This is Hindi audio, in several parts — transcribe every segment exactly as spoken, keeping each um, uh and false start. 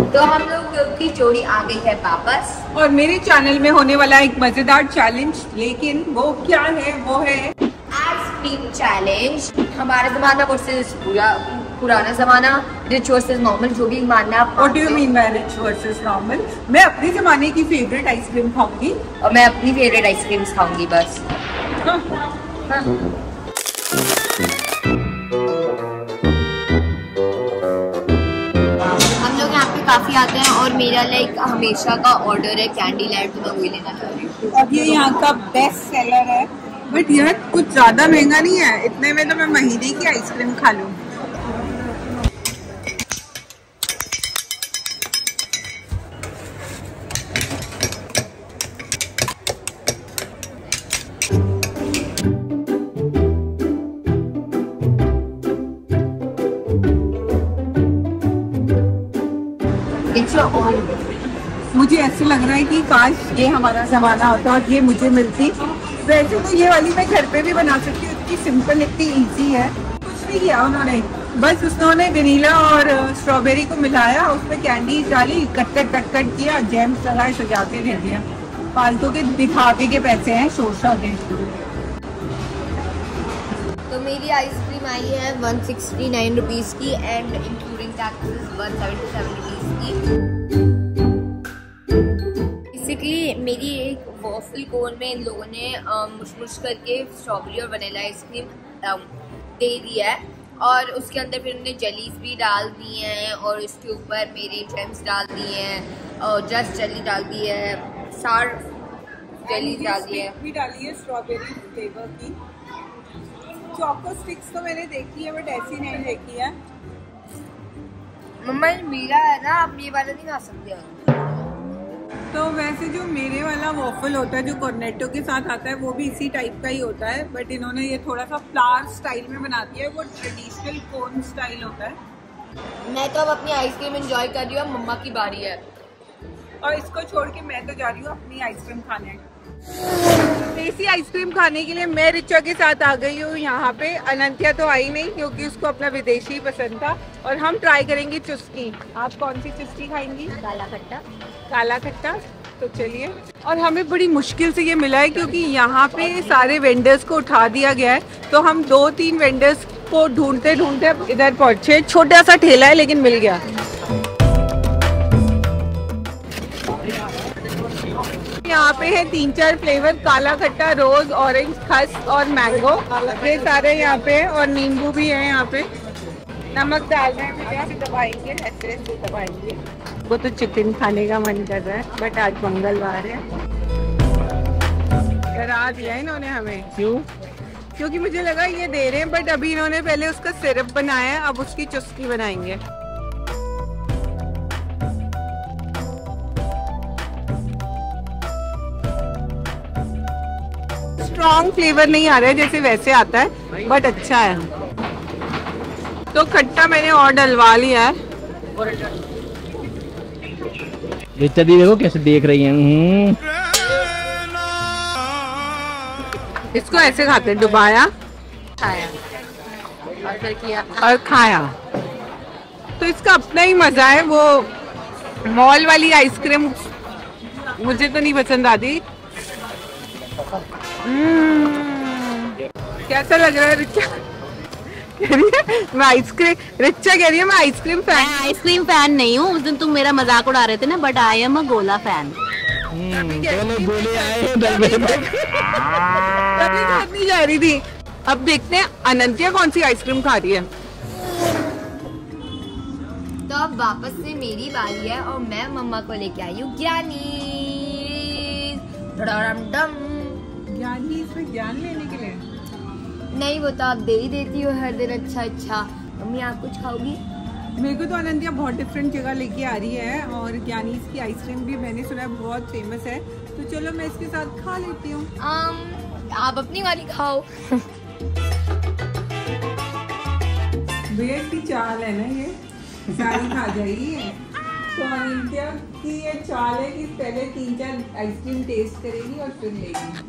तो हम लोग की जोड़ी आ गई है वापस और मेरे चैनल में होने वाला एक मजेदार चैलेंज, लेकिन वो क्या है? वो है आइसक्रीम चैलेंज। हमारा जमाना वर्सेस पूरा पुराना जमाना, रिच वर्सेस नॉर्मल, जो भी मानना आप। What do you mean by rich versus normal? मैं अपने जमाने की फेवरेट आइसक्रीम खाऊंगी और मैं अपनी फेवरेट आइसक्रीम खाऊंगी बस। हाँ। हाँ। हम लोग यहाँ पे काफी आते हैं और मेरा लाइक हमेशा का ऑर्डर है कैंडी लाइट, तो मैं वही लेना चाह रही हूँ। अब ये यहाँ का बेस्ट सेलर है, बट यह कुछ ज्यादा महंगा नहीं है। इतने में तो मैं महीने की आइसक्रीम खा लूँ। मुझे ऐसे लग रहा है कि काश ये हमारा जमाना होता और ये मुझे मिलती। वैसे तो ये वाली मैं घर पे भी बना सकती हूँ, इतनी सिंपल, इतनी इजी है। कुछ नहीं किया उन्होंने, बस उन्होंने वेनिला और स्ट्रॉबेरी को मिलाया, उसमें कैंडी डाली, कट कट कट कट किया, जैम्स लगाए, सजा के दे दिया। फालतू के दिखावे के पैसे हैं, शोशा के। तो मेरी आइसक्रीम आई है वन सिक्सटी नाइन रुपीज़ की and including taxes one seventy seven rupees की। बेसिकली मेरी एक वॉफल कोन में इन लोगों ने मुशमुश करके स्ट्रॉबेरी और वनीला आइसक्रीम दे दिया है और उसके अंदर फिर उन्होंने जेलीज भी डाल दी हैं और इसके ऊपर मेरे जेम्स डाल दिए हैं और जस्ट जेली डाल दी है, सार जेली डाल दी है भी डाली है स्ट्रॉबेरी फ्लेवर की। चोको स्टिक्स तो मैंने देखी है बट ऐसी नहीं देखी है। मम्मा मेरा है ना, आप ये वाला नहीं खा सकते। तो वैसे जो मेरे वाला वॉफल होता है जो कॉर्नेटो के साथ आता है वो भी इसी टाइप का ही होता है, बट इन्होंने ये थोड़ा सा फ्लावर स्टाइल में बना दिया है। वो ट्रेडिशनल कोन स्टाइल होता है। मैं तो अब अपनी आइसक्रीम एंजॉय कर रही हूँ, मम्मा की बारी है। और इसको छोड़ के मैं तो जा रही हूँ अपनी आइसक्रीम खाने। देसी आइसक्रीम खाने के लिए मैं रिचा के साथ आ गई हूँ यहाँ पे। अनंत्या तो आई नहीं क्योंकि उसको अपना विदेशी पसंद था। और हम ट्राई करेंगे चुस्की। आप कौन सी चुस्की खाएंगी? काला खट्टा। काला खट्टा, तो चलिए। और हमें बड़ी मुश्किल से ये मिला है क्योंकि यहाँ पे सारे वेंडर्स को उठा दिया गया है, तो हम दो तीन वेंडर्स को ढूंढते ढूंढते इधर पहुँचे। छोटा सा ठेला है लेकिन मिल गया। यहाँ पे है तीन चार फ्लेवर, काला खट्टा, रोज, ऑरेंज, खस और मैंगो। ये सारे यहाँ पे है और नींबू भी है यहाँ पे। नमक डाल रहे हैं, ऐसे दबाएंगे, ऐसे ऐसे दबाएंगे। वो तो चिकन खाने का मन कर रहा है बट आज मंगलवार है। डरा दिया इन्होंने हमें। क्यों? क्योंकि मुझे लगा ये दे रहे हैं, बट अभी इन्होंने पहले उसका सिरप बनाया है, अब उसकी चुस्की बनाएंगे। स्ट्रॉन्ग फ्लेवर नहीं आ रहा है जैसे वैसे आता है, बट अच्छा है। तो खट्टा मैंने और डलवा लिया है। रिचा दी देखो कैसे देख रही हैं। इसको ऐसे खाते हैं, डुबाया, खाया और फिर किया और खाया। तो इसका अपना ही मजा है। वो मॉल वाली आइसक्रीम मुझे तो नहीं पसंद आती। कैसा लग रहा है रिचा? कह रही है मैं आइसक्रीम, रिचा कह रही है मैं आइसक्रीम फैन। मैं आइसक्रीम फैन नहीं हूँ। उस दिन तुम मेरा मजाक उड़ा रहे थे ना, बट आई एम अ गोला फैन। दोनों गोले आए हैं तभी साथ नहीं जा रही थी। अब देखते हैं अनंत्या कौन सी आइसक्रीम खा रही है। तो अब वापस से मेरी बारी है और मैं मम्मा को लेके आई हूँ ज्ञानी। ज्ञानी इसमें ज्ञान लेने के लिए नहीं, वो तो आप दे ही देती हो हर दिन। अच्छा अच्छा मम्मी आप कुछ खाओगी? मेरे को तो अनंत्या बहुत डिफरेंट जगह लेके आ रही है और ज्ञानी की आइसक्रीम भी मैंने सुना है बहुत फेमस है, तो चलो मैं इसके साथ खा लेती हूँ। आप अपनी वाली खाओ। भैया की चाल है ना, ये सारी खा जाएगी। तो अनंत्या की ये चाल है कि पहले तीन चार आइसक्रीम टेस्ट करेगी और फिर लेगी।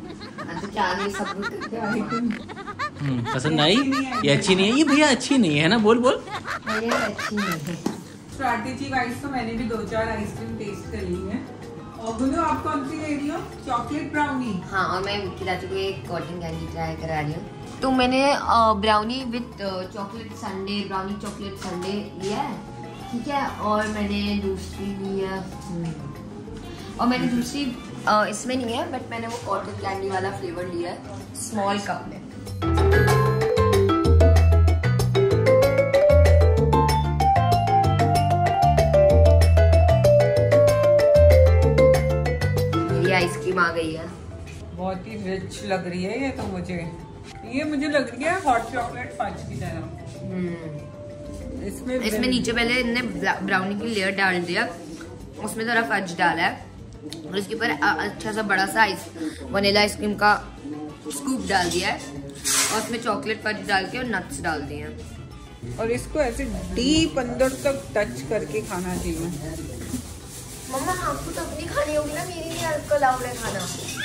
पसंद आई? ये अच्छी नहीं है, ये भैया अच्छी नहीं है ना, बोल बोल। अच्छी नहीं है। स्ट्रैटेजी वाइज तो मैंने भी दो चार आइसक्रीम टेस्ट कर ली है। और बोलो आप कौन सी ले रही हो? Chocolate brownie. हाँ, और मैं खिलाती को एक कॉटन कैंडी ट्राई करा रही हूँ। तो मैंने brownie with chocolate sundae, brownie chocolate sundae लिया है, ठीक है। और मैंने दूसरी ली है, और मैंने दूसरी इसमें नहीं है, बट मैंने वो कॉटन कैंडी वाला फ्लेवर लिया है स्मॉल कप में। आइसक्रीम आ गई है, बहुत ही रिच लग रही है ये तो मुझे। ये मुझे लग रही है हॉट चॉकलेट फज की तरह। इसमें इसमें नीचे पहले इन्होंने ब्राउनी की लेयर डाल दिया, उसमें थोड़ा फज डाला है, और इसके ऊपर अच्छा सा बड़ा सा आइस वनीला आइसक्रीम का स्कूप डाल दिया है, और उसमें चॉकलेट फज डाल के और नट्स डाल दिए हैं। और इसको ऐसे डीप अंदर तक टच करके खाना चाहिए। मम्मा आपको तो अपनी खानी होगी ना, मेरी नहीं आपको अलाउड है खाना।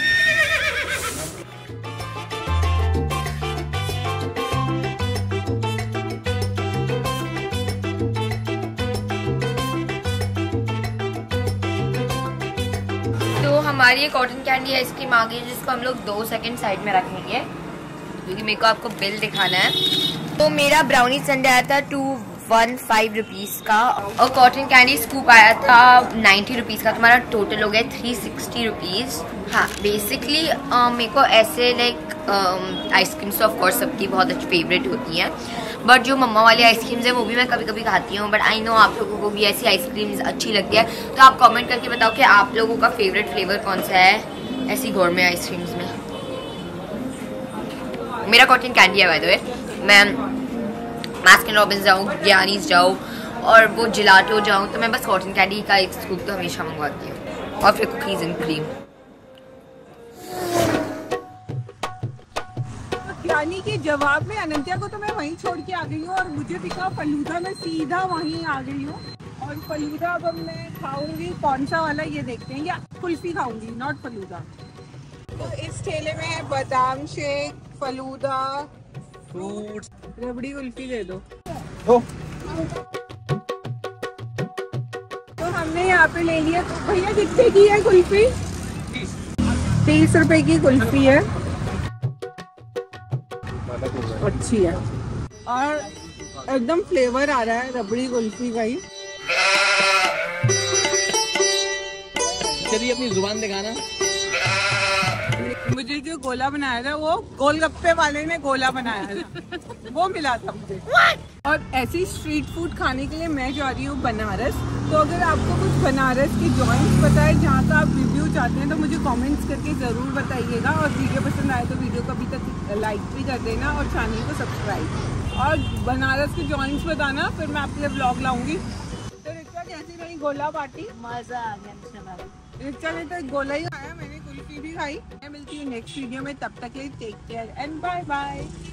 तो हमारी एक कॉटन कैंडी आइसक्रीम आ गई है, जिसको हम लोग दो सेकंड साइड में रखेंगे, क्योंकि मेरे को आपको बिल दिखाना है। तो मेरा ब्राउनी संडे आया था टू वन फाइव रुपीज़ का, और कॉटन कैंडी स्कूप आया था नाइन्टी रुपीज़ का। तुम्हारा टोटल हो गया थ्री सिक्सटी रुपीज़। हाँ, बेसिकली मेरे को ऐसे लाइक आइसक्रीम्स ऑफ कोर्स सबकी बहुत अच्छी फेवरेट होती हैं, बट जो मम्मा वाली आइसक्रीम्स है वो भी मैं कभी कभी खाती हूँ। बट आई नो आप लोगों को भी ऐसी आइसक्रीम्स अच्छी लगती है, तो आप कमेंट करके बताओ कि आप लोगों का फेवरेट फ्लेवर कौन सा है ऐसी गोरमे आइसक्रीम्स में। मेरा कॉटन कैंडी है बाय द वे। मैं बास्किन रॉबिन्स जाऊँ, ज्ञानीज जाऊँ, और वो जिलाटो जाऊँ, तो मैं बस कॉटन कैंडी का एक स्कूप तो हमेशा मंगवाती हूँ, और फिर कुकीज़ एंड क्रीम। यानी कि जवाब में अनंत्या को तो मैं वहीं छोड़ के आ गई हूँ, और मुझे दिखा फलूदा, मैं सीधा वहीं आ गई हूँ। और फलूदा अब मैं खाऊंगी कौन सा वाला ये देखते हैं, या कुल्फी खाऊंगी, नॉट फलूदा। तो इस ठेले में है बादाम शेक, फलूदा, फ्रूट्स, रबड़ी कुल्फी दे दो। ओ। तो हमने यहाँ पे ले लिया। भैया कितने की है कुल्फी? तीस रुपए की कुल्फी है, अच्छी है, और एकदम फ्लेवर आ रहा है रबड़ी कुल्फी का ही। चलिए अपनी जुबान दिखाना। मुझे जो गोला बनाया था वो गोलगप्पे वाले ने गोला बनाया था, वो मिला था मुझे। और ऐसी स्ट्रीट फूड खाने के लिए मैं जा रही हूँ बनारस। तो अगर आपको कुछ बनारस की जॉइंट्स पता है जहाँ का आप रिव्यू चाहते हैं, तो मुझे कमेंट्स करके ज़रूर बताइएगा। और वीडियो पसंद आए तो वीडियो को अभी तक लाइक भी कर देना, और चैनल को सब्सक्राइब। और बनारस की जॉइंट्स बताना, फिर मैं आपके लिए ब्लॉग लाऊंगी। तो रिचा कैसी रही गोला पार्टी? मजा आ गया। रिचा ने तो गोला ही खाया, मैंने कुल्फी भी खाई। मैं मिलती हूँ नेक्स्ट वीडियो में, तब तक के लिए take care and bye bye.